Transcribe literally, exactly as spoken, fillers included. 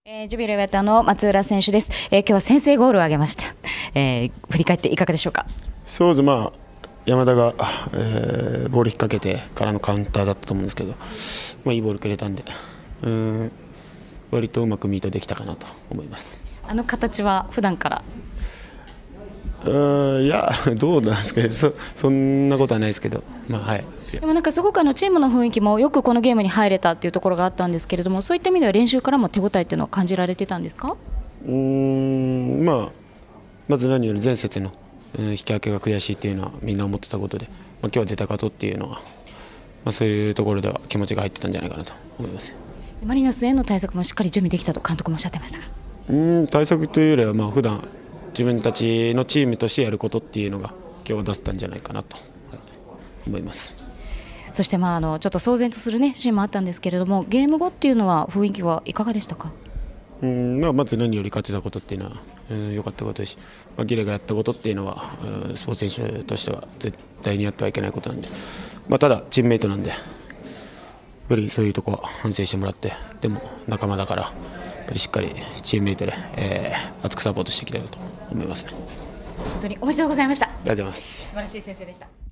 えー、ジュビロ磐田の松浦選手です。えー、今日は先制ゴールを挙げました。えー、振り返っていかがでしょうか。 そうです、まあ、山田が、えー、ボール引っ掛けてからのカウンターだったと思うんですけど、まあ、いいボールくれたんで、うん、割とうまくミートできたかなと思います。 あの形は普段からうんいや、どうなんですかね、そそんなことはないですけど、まあはい、 でもなんかすごくあのチームの雰囲気もよくこのゲームに入れたっていうところがあったんですけれども、そういった意味では練習からも手応えっていうのは感じられてたんですか。 うーん、まあ、まず何より前節の、うん、引き分けが悔しいっていうのはみんな思ってたことで、まあ、今日は絶対勝とうっていうのは、まあ、そういうところでは気持ちが入ってたんじゃないかなと思います。 マリノスへの対策もしっかり準備できたと監督もおっしゃってましたが、 うん対策というよりは、まあ普段自分たちのチームとしてやることっていうのが今日出せたんじゃないかなと思います。 そしてまああのちょっと騒然とする、ね、シーンもあったんですけれども、ゲーム後っていうのは雰囲気はいかがでしたか。 うんまあ、まず何より勝てたことっていうのは良、うん、かったことですし、まあ、ギレがやったことっていうのは、うん、スポーツ選手としては絶対にやってはいけないことなんで、まあ、ただチームメイトなんでやっぱりそういうとこは反省してもらって、でも仲間だからやっぱりしっかりチームメイトで、えー、熱くサポートしていきたいなと思いますね。 本当におめでとうございました。ありがとうございます。 素晴らしい先生でした。